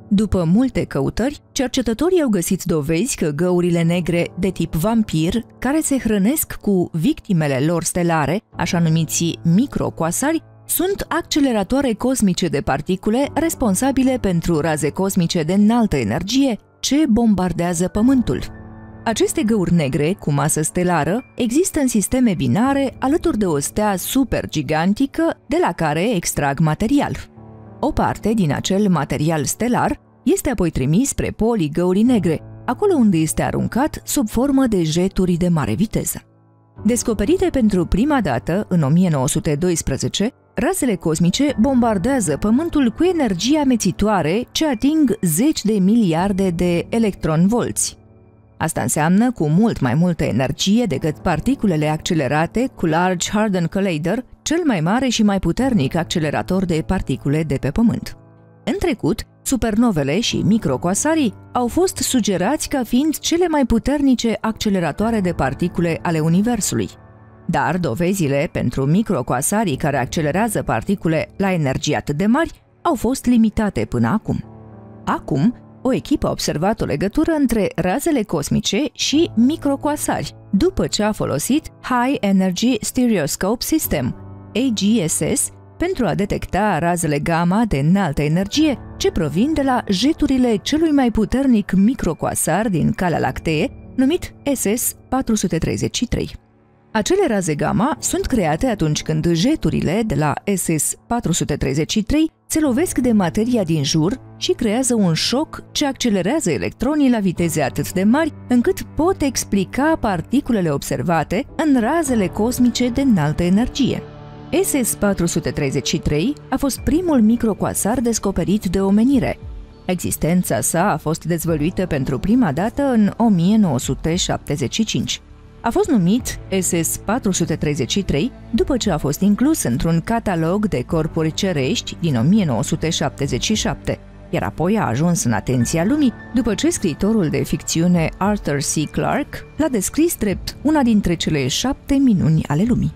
După multe căutări, cercetătorii au găsit dovezi că găurile negre de tip vampir, care se hrănesc cu victimele lor stelare, așa numiți microcoasari, sunt acceleratoare cosmice de particule responsabile pentru raze cosmice de înaltă energie ce bombardează Pământul. Aceste găuri negre cu masă stelară există în sisteme binare alături de o stea supergigantică de la care extrag material. O parte din acel material stelar este apoi trimis spre polii găurii negre, acolo unde este aruncat sub formă de jeturi de mare viteză. Descoperite pentru prima dată în 1912, razele cosmice bombardează Pământul cu energie amețitoare ce ating 10 de miliarde de electronvolți. Asta înseamnă cu mult mai multă energie decât particulele accelerate cu Large Hadron Collider, cel mai mare și mai puternic accelerator de particule de pe Pământ. În trecut, supernovele și microcoasarii au fost sugerați ca fiind cele mai puternice acceleratoare de particule ale Universului. Dar dovezile pentru microcoasarii care accelerează particule la energii atât de mari au fost limitate până acum. Acum, o echipă a observat o legătură între razele cosmice și microcoasari, după ce a folosit High Energy Stereoscope System, AGSS, pentru a detecta razele gamma de înaltă energie ce provin de la jeturile celui mai puternic microcoasar din Calea Lactee, numit SS-433. Acele raze gamma sunt create atunci când jeturile de la SS-433 se lovesc de materia din jur și creează un șoc ce accelerează electronii la viteze atât de mari încât pot explica particulele observate în razele cosmice de înaltă energie. SS-433 a fost primul microcoasar descoperit de omenire. Existența sa a fost dezvăluită pentru prima dată în 1975. A fost numit SS-433 după ce a fost inclus într-un catalog de corpuri cerești din 1977, iar apoi a ajuns în atenția lumii după ce scriitorul de ficțiune Arthur C. Clarke l-a descris drept una dintre cele 7 minuni ale lumii.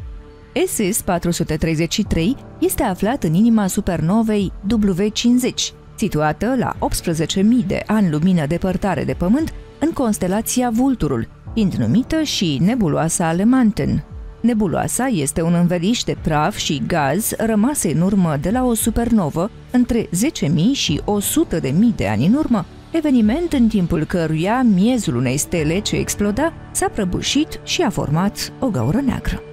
SS-433 este aflat în inima supernovei W50, situată la 18.000 de ani lumină depărtare de Pământ, în constelația Vulturul, fiind numită și nebuloasa Le Mantin. Nebuloasa este un înveliș de praf și gaz rămase în urmă de la o supernovă între 10.000 și 100.000 de ani în urmă, eveniment în timpul căruia miezul unei stele ce exploda s-a prăbușit și a format o gaură neagră.